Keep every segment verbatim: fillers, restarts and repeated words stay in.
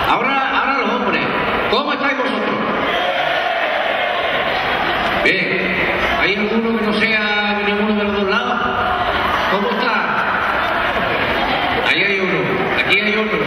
Ahora, ahora los hombres, ¿cómo estáis vosotros? Bien, ¿hay alguno que no sea ninguno de los dos lados? ¿Cómo está? Ahí hay uno, aquí hay otro.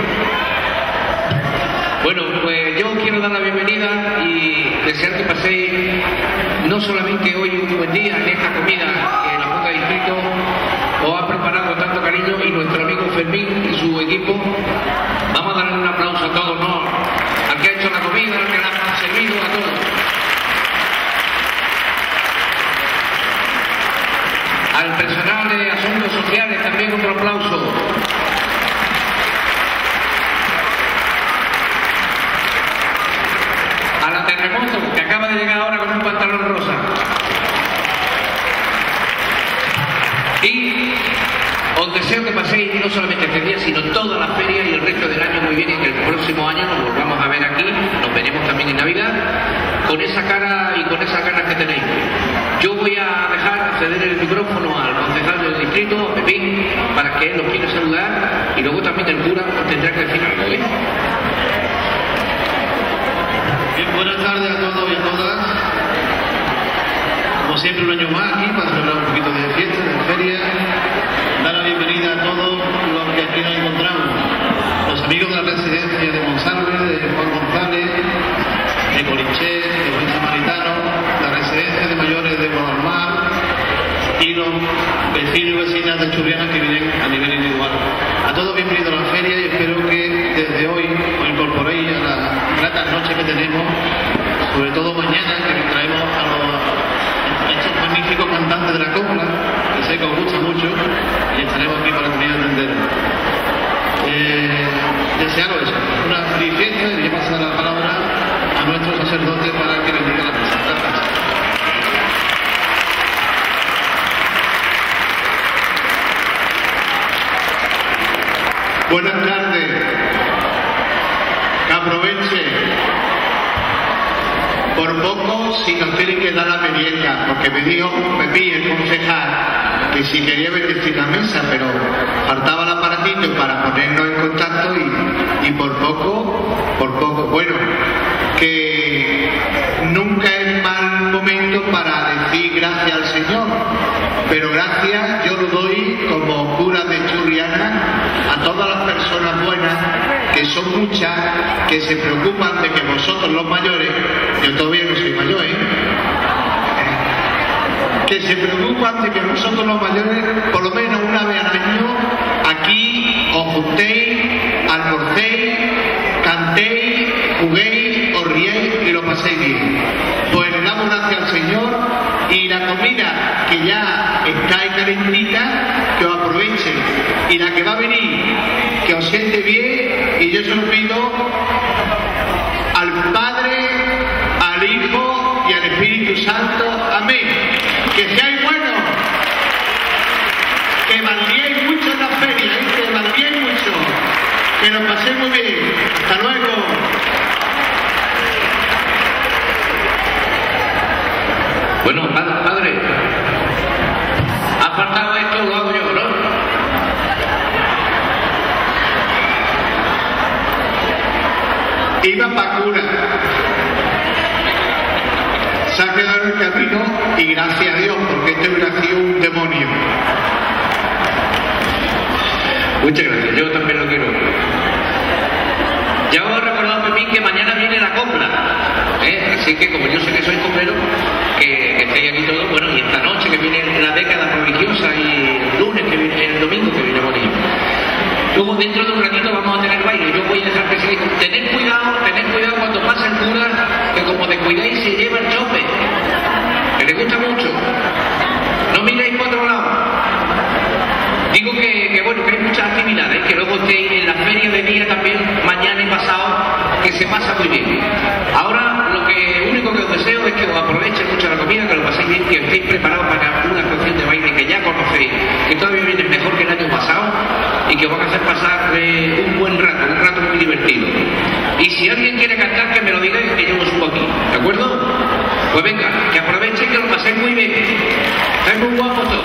Bueno, pues yo quiero dar la bienvenida y desear que paséis no solamente hoy un buen día en esta comida que la Junta de Distrito os ha preparado con tanto cariño, y nuestro amigo Fermín y su equipo. Vamos a darle un aplauso a todos, ¿no? Al que ha hecho la comida, al que la ha servido, a todos. Al personal de Asuntos Sociales también otro aplauso. A la Terremoto, que acaba de llegar ahora con un pantalón rosa. Y os deseo que paséis no solamente este día, sino toda la feria y el resto del año muy bien, y que el próximo año nos volvamos a ver aquí, nos veremos también en Navidad, con esa cara y con esas ganas que tenéis. Yo voy a dejar ceder el micrófono al concejal del distrito, a Pepín, para que él los quiera saludar, y luego también el cura os tendrá que decir algo, ¿eh? Bien, buenas tardes a todos y a todas. Como siempre, un año más aquí para celebrar un poquito de fiesta, de feria. Dar la bienvenida a todos los que aquí nos encontramos. Los amigos de la residencia de Monsalve, de Juan González, de Coriché, de Buen Samaritano, la residencia de mayores de Guadalmar y los vecinos y vecinas de Churriana que vienen a nivel individual. A todos bienvenidos a la feria, y espero que desde hoy os incorporéis a las gratas noches que tenemos, sobre todo mañana, que traemos a los a estos magníficos cantantes de la copla, que sé que os gusta mucho, y estaremos aquí para que me atender. Eh, desearos eso, una feliz fiesta, y voy a pasar la palabra a nuestro sacerdote para que bendiga la misa. Gracias. Buenas tardes, que aproveche, por poco si nos tienen que dar la merienda, porque me dijo Pepí, el concejal, que si quería bendecir la mesa, pero faltaba el aparatito para ponernos en contacto, y, y por poco, por poco, bueno, que nunca es mal momento para decir gracias al Señor, pero gracias yo lo doy como cura de Churriana a todas las personas buenas, que son muchas, que se preocupan de que vosotros los mayores, yo todavía no soy mayor, ¿eh? que se preocupan de que vosotros los mayores, por lo menos una vez al año, aquí os juntéis, almorcéis, cantéis, juguéis, os riéis y lo paséis bien. Pues le damos gracias al Señor, y la comida que ya está ahí calentita, que os aprovechen, y la que va a venir, que os siente bien, y yo se lo pido al Padre, al Hijo y al Espíritu Santo. Amén. Que seáis buenos, que valiéis mucho en la feria, ¿eh? que valiéis mucho, que nos paséis muy bien. Hasta luego. Bueno, padre, ha faltado esto, lo hago yo, ¿no? Iba para cura, se ha quedado en el camino, y gracias a Dios, porque este hubiera sido un demonio. Muchas gracias, yo también lo quiero. Ya os he recordado, Pepín, que mañana viene la copla, ¿eh? Así que como yo sé que soy coplero, que, que estéis aquí todos, bueno, y esta noche que viene la década religiosa, y el lunes que viene, el domingo que viene bonito. Luego dentro de un ratito vamos a tener baile. Yo voy a dejar que sigáis. Tened cuidado, tened cuidado cuando pase el cura, que como descuidáis se lleva el chope, que le gusta mucho. No miréis por otro lado. Digo que, que bueno, que hay muchas actividades, que luego estéis en la feria de día también, mañana y pasado, que se pasa muy bien. Ahora lo que único que os deseo es que os aprovechen mucho la comida, que lo paséis bien, que estéis preparados para una canción de baile que ya conocéis, que todavía viene mejor que el año pasado, y que os van a hacer pasar eh, un buen rato, un rato muy divertido. Y si alguien quiere cantar, que me lo diga, que yo lo subo aquí, ¿de acuerdo? Pues venga, que aprovechen, que lo paséis muy bien. Estáis muy guapos todos.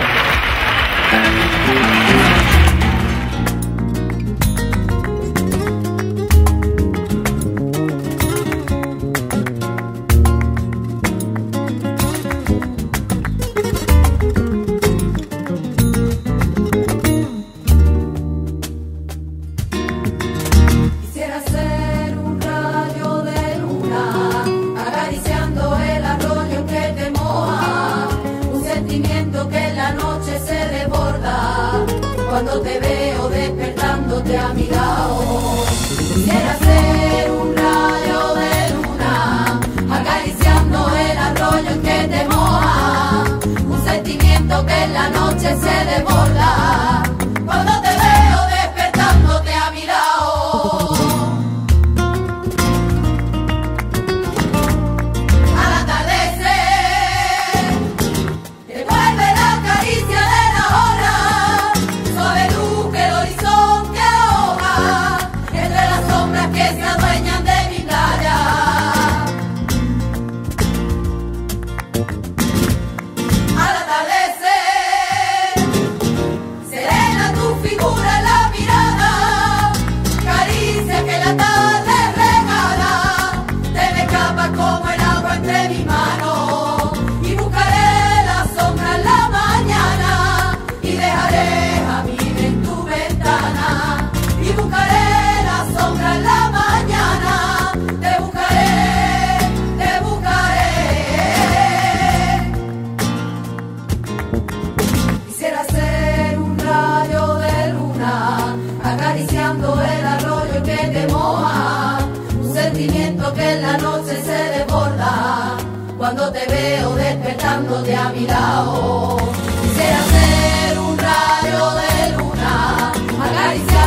cuando te veo despertándote a mi lado. Quisiera ser un rayo de luna, acariciando el arroyo en que te moja, un sentimiento que en la noche se desborda, cuando te veo despertándote a mi lado. Al atardecer, te vuelve la caricia de la hora, suave luz que el horizonte ahoga, entre las sombras que se adueñan de mi playa. Al atardecer, serena tu figura en la mirada, caricia que la tarde regala, te me escapa como el agua entre mis manos, y buscaré la sombra en la mañana, y dejaré a mí en tu ventana, y buscaré la sombra en la mañana, te buscaré, te buscaré. Quisiera ser un rayo de luna, acariciando el arroyo que te moja, un sentimiento que en la noche se desborda, cuando te veo despertándote a mi lado. Quisiera ser un rayo de luna, acariciando